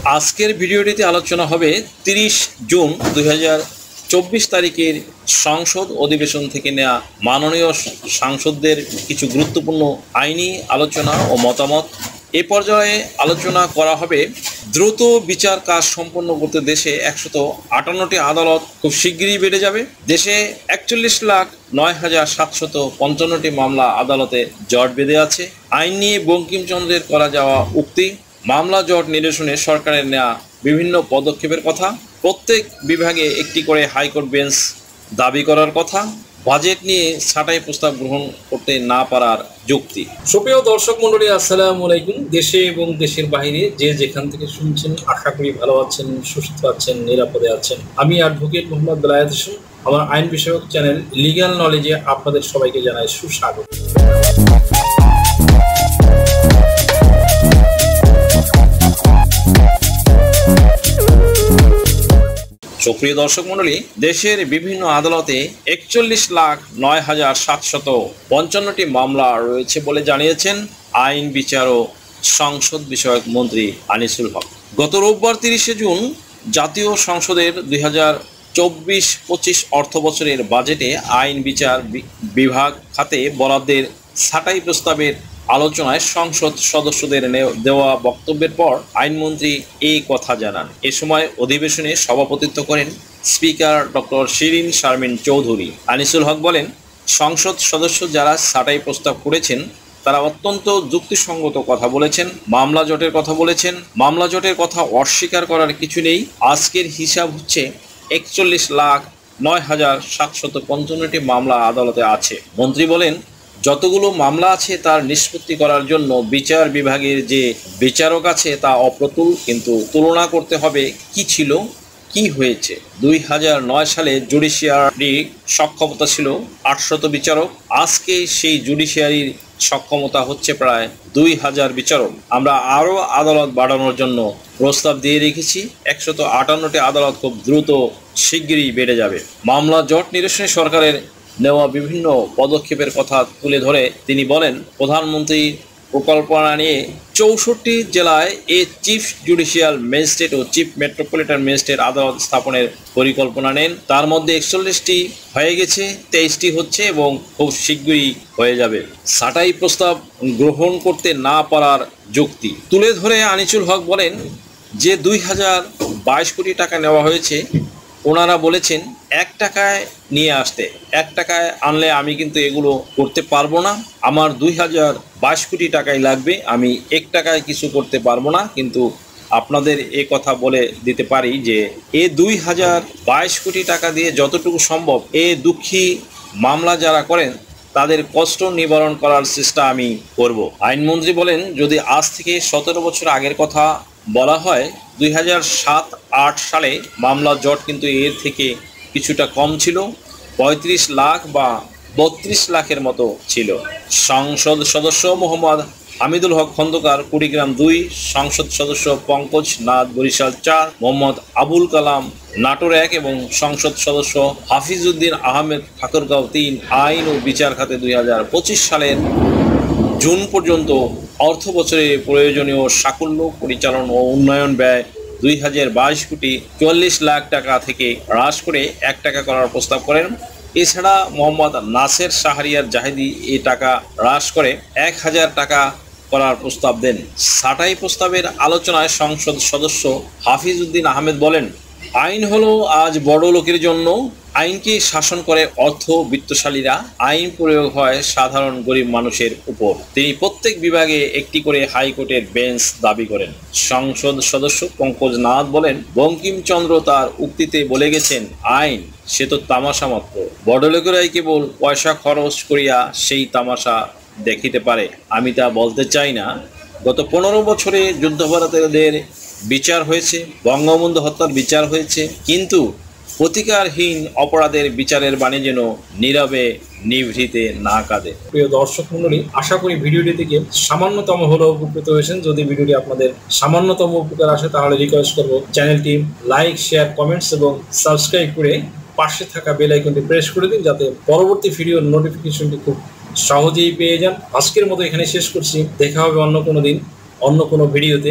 আজকের ভিডিওটিতে আলোচনা হবে 30 জুন 2024 তারিখের সংসদ অধিবেশন থেকে নেওয়া মাননীয় সাংসদদের কিছু গুরুত্বপূর্ণ আইনি আলোচনা ও মতামত। এ পর্যায়ে আলোচনা করা হবে দ্রুত বিচার কাজ সম্পন্ন করতে দেশে 158টি আদালত খুব শিগগিরই বেড়ে যাবে। দেশে 41,09,755টি মামলা আদালতে জট বেঁধে আছে। আইন নিয়ে বঙ্কিমচন্দ্রের করা যাওয়া উক্তি, মামলা জট নিরসনে সরকারের নেওয়া বিভিন্ন পদক্ষেপের কথা, প্রত্যেক বিভাগে একটি করে হাইকোর্ট বেঞ্চ দাবি করার কথা, বাজেট নিয়ে ছাঁটাই প্রস্তাব গ্রহণ করতে না পারার যুক্তি। সুপ্রিয় দর্শক মণ্ডলী, আসসালামু আলাইকুম। দেশে এবং দেশের বাইরে যে যেখান থেকে শুনছেন, আশা করি ভালো আছেন, সুস্থ আছেন, নিরাপদে আছেন। আমি অ্যাডভোকেট মোহাম্মদ বেলায়েত হোসেন। আমার আইন বিষয়ক চ্যানেল লিগ্যাল নলেজে আপনাদের সবাইকে জানাই সুস্বাগত। সুপ্রিয় দর্শক মণ্ডলী, দেশের বিভিন্ন আদালতে 41,09,755টি মামলা রয়েছে বলে জানিয়েছেন আইন, বিচার ও সংসদ বিষয়ক মন্ত্রী আনিসুল হক। গত রোববার 30 জুন জাতীয় সংসদের 2024-25 অর্থ বছরের বাজেটে আইন বিচার বিভাগ খাতে বরাদ্দের ছাঁটাই প্রস্তাবের আলোচনায় সংসদ সদস্যদের দেওয়া বক্তব্যের পর আইনমন্ত্রী এই কথা জানান। এ সময় অধিবেশনে সভাপতিত্ব করেন স্পিকার ডক্টর শিরিন শারমিন চৌধুরী। আনিসুল হক বলেন, সংসদ সদস্য যারা ছাঁটাই প্রস্তাব করেছেন তারা অত্যন্ত যুক্তিসঙ্গত কথা বলেছেন, মামলা জটের কথা বলেছেন। মামলা জটের কথা অস্বীকার করার কিছু নেই। আজকের হিসাব হচ্ছে 41,09,755টি মামলা আদালতে আছে। মন্ত্রী বলেন, যতগুলো মামলা আছে তার নিষ্পত্তি করার জন্য বিচার বিভাগের যে বিচারক আছে তা অপ্রতুল, কিন্তু তুলনা করতে হবে কি ছিল কি হয়েছে। 2009 সালে জুডিশিয়ারি সক্ষমতা ছিল 800 বিচারক, আজকে সেই জুডিশিয়ারির সক্ষমতা হচ্ছে প্রায় 2000 বিচারক। আমরা আরও আদালত বাড়ানোর জন্য প্রস্তাব দিয়ে রেখেছি। 158টি আদালত খুব দ্রুত শিগগিরই বেড়ে যাবে। মামলা জট নিরসনে সরকারের নেওয়া বিভিন্ন পদক্ষেপের কথা তুলে ধরে তিনি বলেন, প্রধানমন্ত্রী প্রকল্পনা নিয়ে 64 জেলায় চিফ জুডিশিয়াল ম্যাজিস্ট্রেট ও চিফ মেট্রোপলিটন ম্যাজিস্ট্রেট আদালত স্থাপনের পরিকল্পনা নেন। তার মধ্যে 41টি হয়ে গেছে, 23টি হচ্ছে এবং খুব শীঘ্রই হয়ে যাবে। ছাঁটাই প্রস্তাব গ্রহণ করতে না পারার যুক্তি তুলে ধরে আনিসুল হক বলেন যে 2022 কোটি টাকা নেওয়া হয়েছে, ওনারা বলেছেন 1 টাকায় নিয়ে আসতে। 1 টাকায় আনলে আমি কিন্তু এগুলো করতে পারবো না, আমার 2022 কোটি টাকাই লাগবে, আমি 1 টাকায় কিছু করতে পারবো না। কিন্তু আপনাদের এ কথা বলে দিতে পারি যে 2022 কোটি টাকা দিয়ে যতটুকু সম্ভব দুঃখী মামলা যারা করেন তাদের কষ্ট নিবারণ করার চেষ্টা আমি করব। আইনমন্ত্রী বলেন, যদি আজ থেকে 17 বছর আগের কথা বলা হয়, 2007-8 সালে মামলা জট কিন্তু এর থেকে কিছুটা কম ছিল, 35 লাখ বা 32 লাখের মতো ছিল। সংসদ সদস্য মোহাম্মদ হামিদুল হক খন্দকার কুড়িগ্রাম 2, সংসদ সদস্য পঙ্কজ নাথ বরিশাল 4, মোহাম্মদ আবুল কালাম নাটোর 1 এবং সংসদ সদস্য হাফিজউদ্দিন আহমেদ ঠাকুরগাঁও 3 আইন ও বিচার খাতে 2025 সালের জুন পর্যন্ত অর্থ বছরে প্রয়োজনীয় সাকুল্য পরিচালন ও উন্নয়ন ব্যয় 2022 কোটি 44 লাখ টাকা থেকে হ্রাস করে 1 টাকা করার প্রস্তাব করেন। এছাড়া মোহাম্মদ নাসের শাহরিয়ার জাহিদি এই টাকা হ্রাস করে 1000 টাকা করার প্রস্তাব দেন। ছাঁটাই প্রস্তাবের আলোচনায় সংসদ সদস্য হাফিজউদ্দিন আহমেদ বলেন, আইন হলো আজ বড় লোকের জন্য, আইনকে শাসন করে অর্থ বিত্তশালীরা, আইন প্রয়োগ হয় সাধারণ গরিব মানুষের উপর। তিনি প্রত্যেক বিভাগে একটি করে হাইকোর্টের বেঞ্চ দাবি করেন। সংসদ সদস্য পঙ্কজ নাথ বলেন, বঙ্কিমচন্দ্র তার উক্তিতে বলে গেছেন, আইন সে তো তামাশা মাত্র, বড়লোকেরাই কেবল পয়সা খরচ করিয়া সেই তামাশা দেখিতে পারে। আমি তা বলতে চাই না। গত 15 বছরে যুদ্ধাপরাধীদের বিচার হয়েছে, বঙ্গবন্ধু হত্যার বিচার হয়েছে, কিন্তু প্রতিকারহীন অপরাধের বিচারের বাণী যেন নীরবে নিভৃতে না কাঁদে। প্রিয় দর্শক মণ্ডলী, আশা করি ভিডিওটি থেকে সামান্যতম হলেও উপকৃত হয়েছেন। যদি ভিডিওটি আপনাদের সামান্যতম উপকার আসে তাহলে রিকোয়েস্ট করব চ্যানেলটি লাইক, শেয়ার, কমেন্টস এবং সাবস্ক্রাইব করে পাশে থাকা বেল আইকনটি প্রেস করে দিন, যাতে পরবর্তী ভিডিওর নোটিফিকেশনটি খুব সহজেই পেয়ে যান। আজকের মতো এখানে শেষ করছি। দেখা হবে অন্য কোনো দিন অন্য কোনো ভিডিওতে।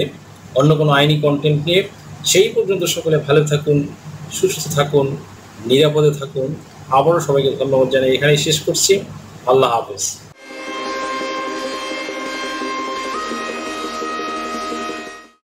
অন্য কোনো আইনি কন্টেন্ট নিয়ে। সেই পর্যন্ত সকলে ভালো থাকুন, সুস্থ থাকুন, নিরাপদে থাকুন। আবারও সবাইকে ধন্যবাদ জানিয়ে এখানেই শেষ করছি। আল্লাহ হাফেজ।